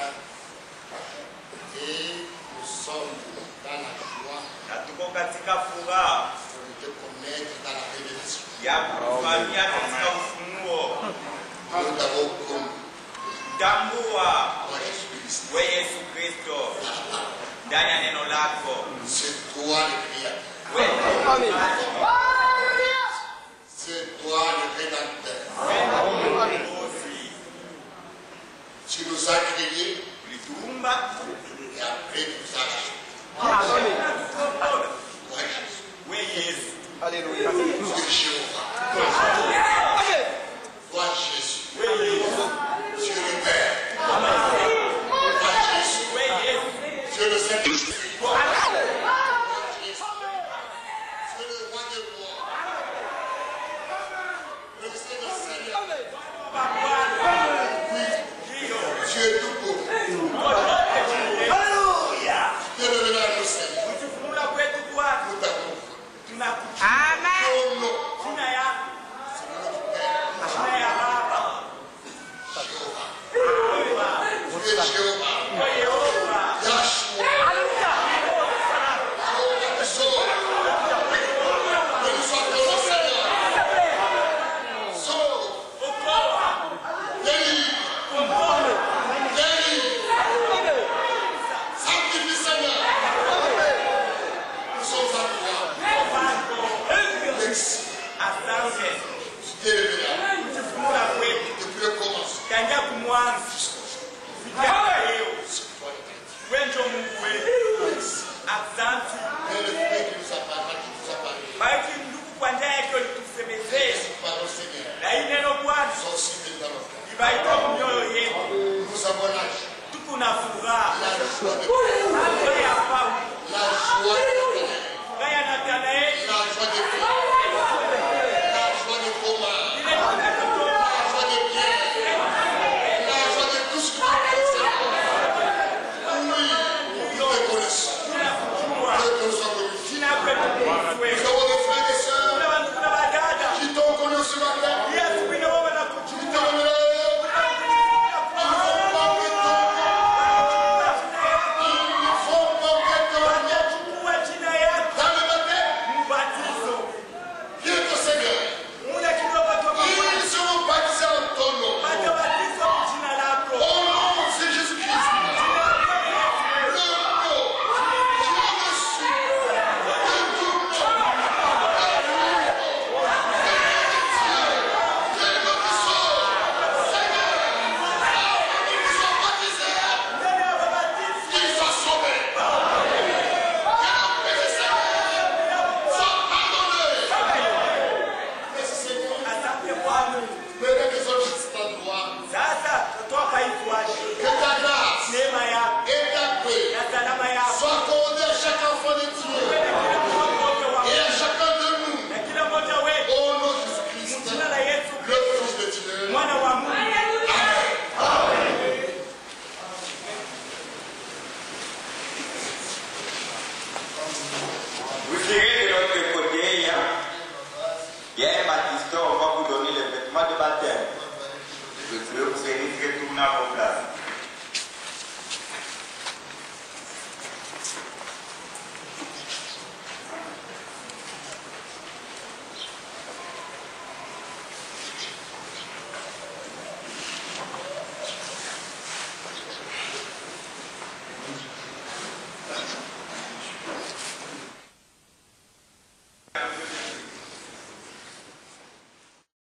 Et nous sommes dans la joie na tuko katika furaha de te connaître dans la révélation. ya kufanyia katika ufunuo. Nous t'avons connu Tambua en Jésus-Christ. we Yesu Kristo ndani ya neno lako. C'est toi le Créateur. Wewe C'est toi le Rédempteur. Tu nous as créés ulituumba et après tu nous as rachetés. Toi Jésus. we Yesu. Alléluia. Tu es Jéhovah. Toi Jésus. We Yesu. Tu es le Père. Toi Jésus. We Yesu. Tu es le Saint-Esprit. Toi Jésus. Tu es le roi des rois. Le Seigneur Seigneur. Oui. Tu es tout beau. Haleluya. Tu es le vénérable Seigneur. Kutufunula kwetu kwako Nous t'avons. tunakuchukua Oh non. jina yako, C'est notre Père. jina ya Baba. Jéhovah. Yehova. Tu es Jéhovah. We Yehova. Yahshua. Haleluya. Jéhovah du Sceau. Que nous sois ton Seigneur. Sauve. Okoa. Délivre. Kombola. Délivre. Sanctifie Seigneur. Nous sommes à toi. Merci. Asante. Tu es le vénérable. Kutufunula kwetu Depuis le commencement. tangia kumwanzo kufikia leo. C'est toi le Père. Wewe ndio Mungu wetu. Asante. Et le frère qui nous a parlé, qui nous a parlé. Bariki ndugu kwa njia yake ulitusemezea. Cette parole, Seigneur, Na hii neno Bwana sont aussi bénies dans notre cœur. ibariki mioyo yetu. Nous avons la joie. Tuko na furaha. La joie de Furaha ya Paulo. la joie de Nathanaël. Furaha ya Nathanaeli. La joie de Pierre. La joie de Thomas. Ile tunatotoa. La joie de Pierre. La joie de tous ceux qui ont Seigneur. Oui, nous te connaissons. Tunakujua. Que nous sommes connus. Jina kwetu Nous kuitwe. avons des frères et sœurs Kuna wandugu na wadada. qui t'ont connu ce matin. Yesu wina wao Qui wanakujua. t'ont connu. Ils font porter ton nom. Ils font porter ton nom. Wanachukua jina yako. Dans le matin, Mbatizo. viens Seigneur. Muda kidogo tu Bwana. Ils seront baptisés en ton nom. Watabatizwa kwa jina lako. Au nom de Jésus-Christ. Le nom qui est au-dessus de tout nom. Que nous qui sommes, Seigneur, qui soient baptisés, Ndani ya wabatizo. qu'ils soient sauvés. Que leurs péchés, Seigneur, soient pardonnés. Merci Seigneur. Asante Bwana. Maintenant que sont cet endroit, Sasa tutoka ifuaje. que ta grâce Neema yako et ta paix na salama yako. soient accordées à chaque enfant de Dieu Kila mmoja wa et à chacun de nous. na kila mmoja wetu. Au nom de Jésus-Christ, Jina la Yesu le Fils de Dieu. mwana wa Mungu. Vous direz de l'autre côté, il y a un baptisteur, on va vous donner les vêtements de baptême. Que Dieu vous bénisse, retournez à vos places.